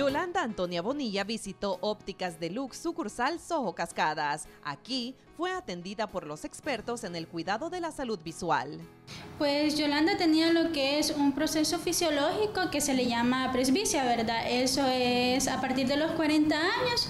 Yolanda Antonia Bonilla visitó Ópticas Deluxe sucursal Soho Cascadas. Aquí fue atendida por los expertos en el cuidado de la salud visual. Pues Yolanda tenía lo que es un proceso fisiológico que se le llama presbicia, ¿verdad? Eso es a partir de los 40 años,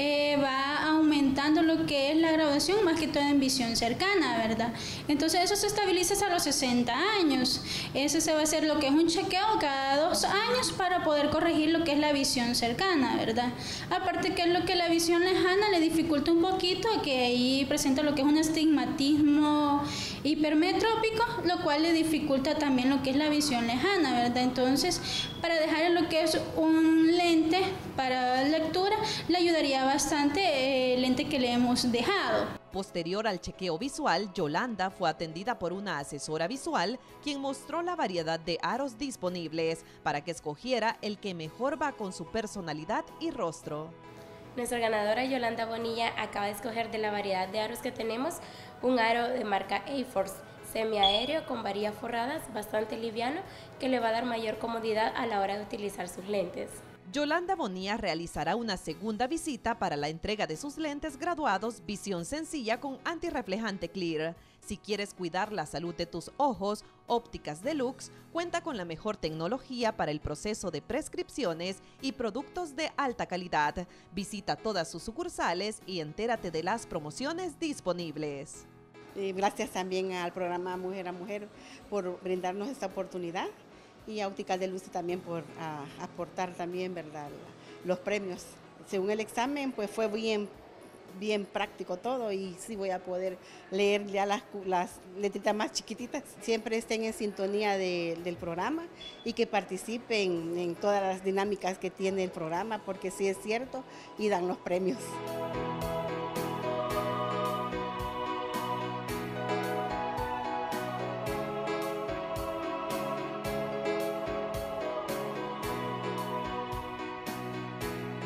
va aumentando lo que es la graduación, más que todo en visión cercana, ¿verdad? Entonces eso se estabiliza hasta los 60 años. Eso se va a hacer lo que es un chequeo cada 2 años para poder corregir lo que es la visión cercana, ¿verdad? Aparte que es lo que la visión lejana le dificulta un poquito, que ahí presenta lo que es un astigmatismo hipermetrópico, lo cual le dificulta también lo que es la visión lejana, ¿verdad? Entonces, para dejar lo que es un lente para lectura, le ayudaría bastante el lente que le hemos dejado. Posterior al chequeo visual, Yolanda fue atendida por una asesora visual, quien mostró la variedad de aros disponibles para que escogiera el que mejor va con su personalidad y rostro. Nuestra ganadora Yolanda Bonilla acaba de escoger de la variedad de aros que tenemos un aro de marca A-Force, semiaéreo con varillas forradas, bastante liviano, que le va a dar mayor comodidad a la hora de utilizar sus lentes. Yolanda Bonilla realizará una segunda visita para la entrega de sus lentes graduados Visión Sencilla con antirreflejante Clear. Si quieres cuidar la salud de tus ojos, Ópticas Deluxe cuenta con la mejor tecnología para el proceso de prescripciones y productos de alta calidad. Visita todas sus sucursales y entérate de las promociones disponibles. Gracias también al programa Mujer a Mujer por brindarnos esta oportunidad y a Ópticas Deluxe también por aportar también, ¿verdad?, los premios. Según el examen, pues fue bien práctico todo y sí voy a poder leer ya las letritas más chiquititas. Siempre estén en sintonía del programa y que participen en todas las dinámicas que tiene el programa, porque sí es cierto y dan los premios.